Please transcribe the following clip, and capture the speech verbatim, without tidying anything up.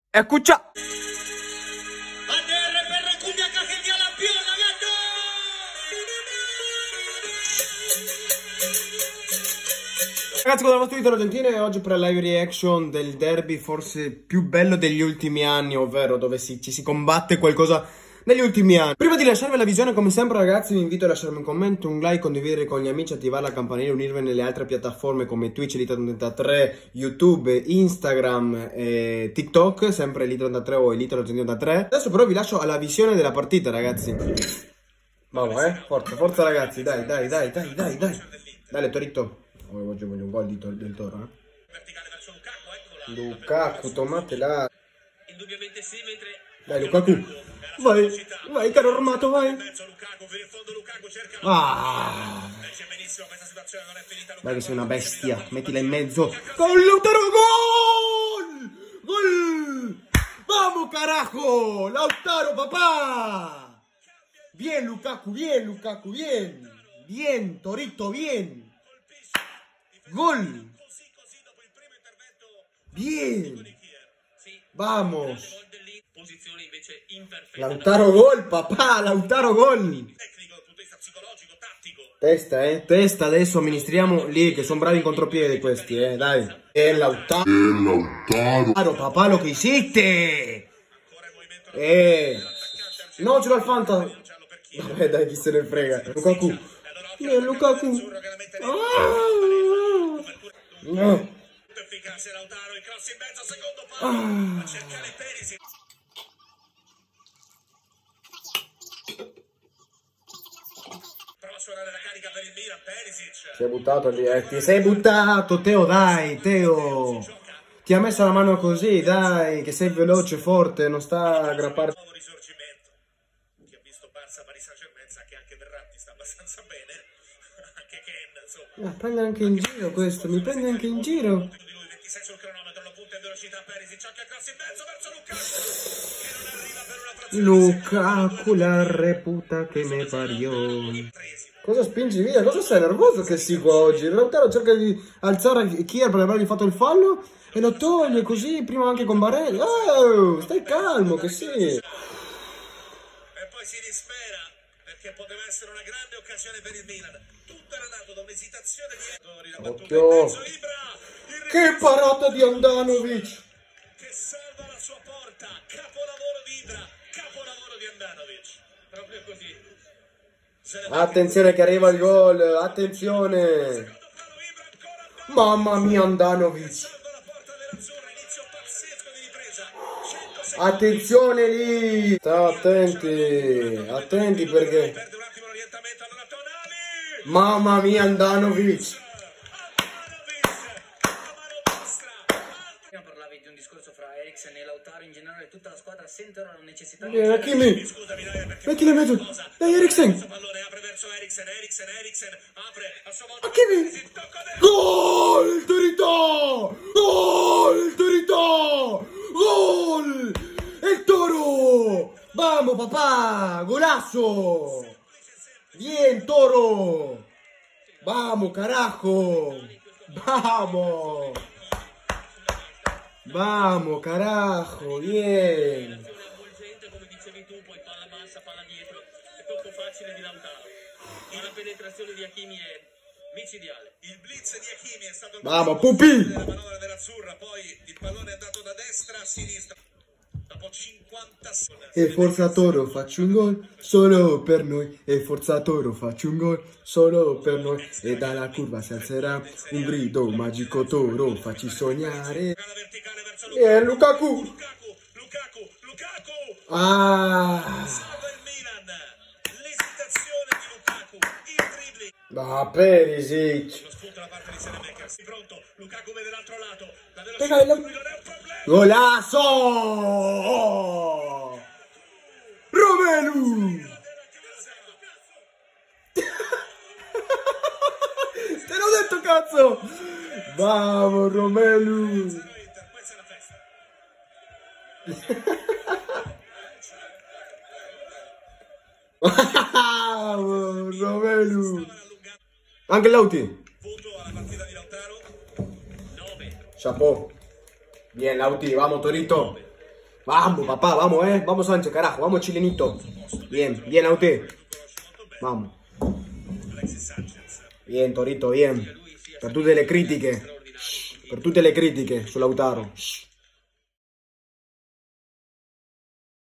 Escucha. Ragazzi, con il vostro Italo Gentile e oggi per la live reaction del derby forse più bello degli ultimi anni, ovvero dove si, ci si combatte qualcosa negli ultimi anni. Prima di lasciarvi la visione, come sempre ragazzi, vi invito a lasciarmi un commento, un like, condividere con gli amici, attivare la campanella, unirvi nelle altre piattaforme come Twitch, Elite trentatré, YouTube, Instagram e TikTok, sempre Elite trentatré o Elite trentatré. Adesso però vi lascio alla visione della partita ragazzi. Vamos eh, forza, forza ragazzi, dai, dai, dai, dai, dai, dai. Dai Torito. Oh, oggi voglio un gol di tor del Toro, eh. Verticale verso Lukaku, eccola. Lukaku, tomatela. Indubbiamente sì, mentre dai Lukaku. Vai, vai caro armato, vai. Ah. Vai che sei una bestia, mettila in mezzo. Gol, Lautaro, gol! Gol! Vamos carajo, Lautaro papà. Bien Lukaku, bien Lukaku, bien. Bien, Torito, bien. Gol. Bien. Vamos. Lautaro gol, papà, Lautaro gol. Testa, eh, testa, adesso amministriamo lì, che sono bravi in contropiede questi, eh, dai. E Lautaro. E Lautaro. Papà, lo che siete. Eh. No, ce l'ho al Fanta. Vabbè, dai, chi se ne frega. Lukaku. Eh, Lukaku. Ah. No. Efficace Lautaro, il cross in mezzo, secondo palo, a cercare Perisic. Prova a suonare la carica per il Milan, Perisic. Si è buttato lì, eh. Ti sei buttato, Teo, dai, Teo. Ti ha messo la mano così, dai, che sei veloce, forte, non sta a aggrappare. Nuovo risorgimento. Chi ha visto Barça Paris Saint-Germain sa che anche Verratti sta abbastanza bene. Anche Ken, insomma. Ma prende anche in giro questo, mi prende anche in giro. ventisei sul cronometro, lo punta in velocità Perisic, anche a cross in mezzo verso Lukaku, che non arriva per una frazione. Lukaku, la reputa che me pariò. Cosa spingi via? Cosa sei nervoso che si qua oggi? Lautaro cerca di alzare Kier per avergli fatto il fallo e lo toglie così, prima anche con Barella. Oh, stai calmo che sì. E poi si dispera, perché poteva essere una grande occasione per il Milan. Tutto era nato da un'esitazione di Occhio. Che parata di Andanovic! Che salva la sua porta, capolavoro di Ibra, capolavoro di Andanovic. Proprio così. Attenzione che arriva il gol, attenzione! Mamma mia Andanovic! Attenzione lì! State attenti, attenti perché... Mamma mia Andanovic! Prima parlavi di un discorso fra Eriksen e Lautaro, in generale tutta la squadra sente ora la necessità di... Vieni, Hakimi! Mettila in mezzo! Dai Eriksen! Hakimi! Gol! Torito! Gol! Torito! Gol! El Toro! Vamos papà! Golazo! Bien Toro! Vamos carajo! Vamos! Vamos, carajo, bien. Come dicevi tu, poi palla bassa, palla dietro, è troppo facile di Lautaro. Ma la penetrazione di Hakimi è micidiale. Il blitz di Hakimi è stato il Vamos, Pupi! della manovra dell'azzurra, poi il pallone è andato da destra a sinistra. Dopo cinquanta secondi. E forza Toro, faccio un gol solo per noi. E forza Toro, faccio un gol solo per noi. E dalla curva si alzerà un grido magico Toro, facci sognare. E Lukaku! Lukaku, Lukaku, Lukaku! Ah! Salva il Milan! L'esitazione di Lukaku, il dribbling. Ah, Perisic! Lo spunto da parte di Saelemaekers. Pronto, Lukaku vede l'altro lato. La Pega velocità il... non è un problema. Golazo! Oh! Romelu! Te l'ho detto cazzo! Vamos Romelu! Questa è la festa. Wow, Romelu! Anche Lauti! Voto alla partita di Lautaro. nove. Chapeau! Bien, Lauti, vamos Torito! Vamos, papá, vamos, eh. Vamos, Sánchez, carajo. Vamos, chilenito. Bien, bien a usted. Vamos. Bien, Torito, bien. Per tutte le critiche. Per tutte le critiche su Lautaro.